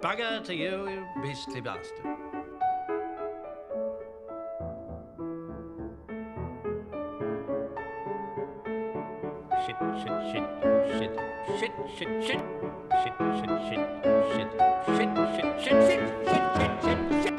Bugger to you, you beastly bastard. Shit, shit, shit, shit, shit, shit, shit, shit, shit, shit, shit, shit, shit, shit, shit, shit, shit, shit.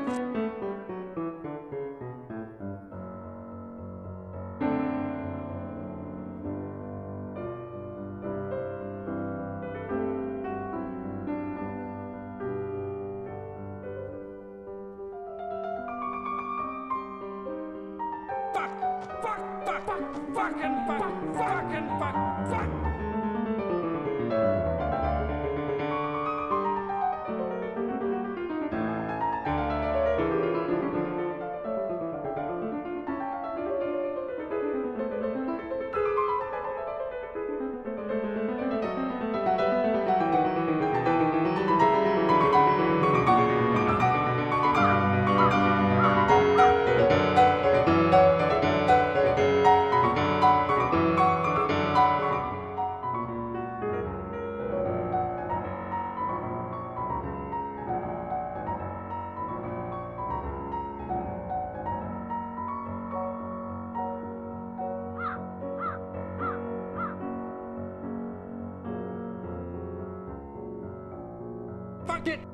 Fuck. Fuck it!